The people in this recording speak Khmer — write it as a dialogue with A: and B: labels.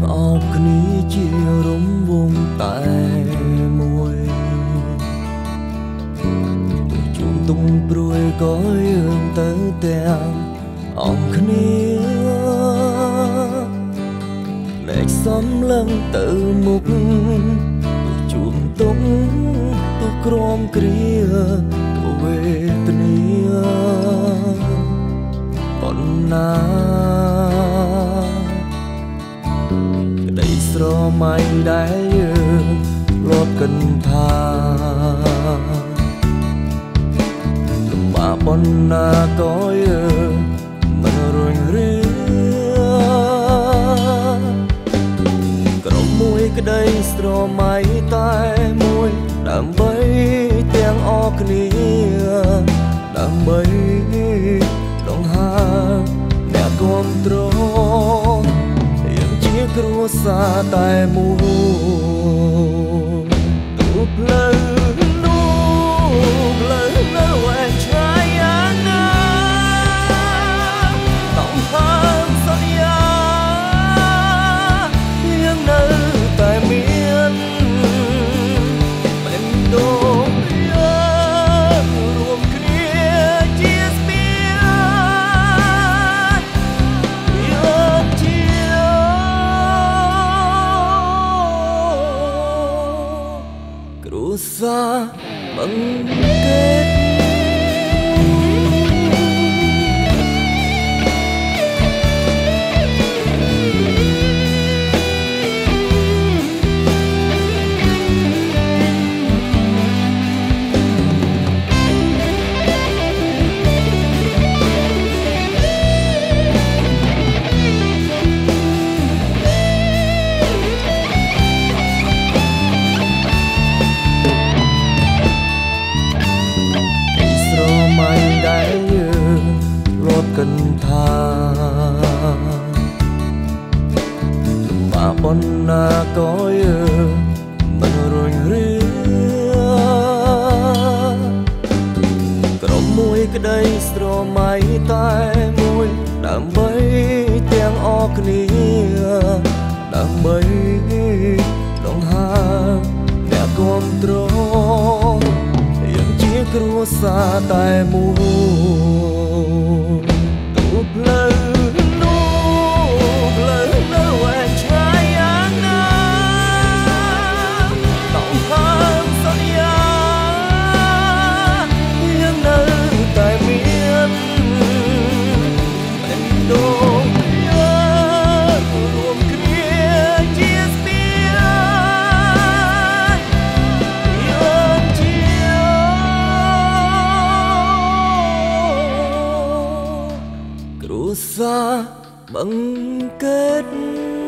A: អបគ្នាជារំវង់តែមួយទៅជុំទុំព្រួយក៏យើងទៅទាំងអង្គគ្នាលែកសំឡឹងទៅមុខទៅជុំទុំទៅក្រំគ្រាទៅវេទនាប៉ុណ្ណាក្តីស្រមៃដែលយើងធ្លាប់គិនថាលំបាកប៉ុណ្ណាក៏យើងមិនរួញរាក្រុមមួយក្តីស្រមៃតែមួយដើម្បីទាំងអស់គ្នាដើម្បីដងហើអ្នកគាំទ្រគ្រួសារតែមួយទូផ្លូវនោះផ្លូវនៅវែងឆ្ងាយយ៉ាងណាต้องហាមសន្យាយើងនៅតែមានមិនដូរយើងរួមគ្នាជាស្ពានយើងជាគ្រួសារបង្កើតគិនថាលំបាកប៉ុណ្ណាក៏យើងមិនរួញរាក្រុមមួយក្តីស្រមៃតែមួយដើម្បីទាំងអស់គ្នាដើម្បីដងហើអ្នកគាំទ្រយើងជាគ្រួសារតែមួយផ្លូវនោះផ្លូវនៅវែងឆ្ងាយយ៉ាងណាต้องហាមសន្យាយើងនៅតែមានមិនដូរយើងរួមគ្នាជាស្ពានយើងជាគ្រួសារបង្កើត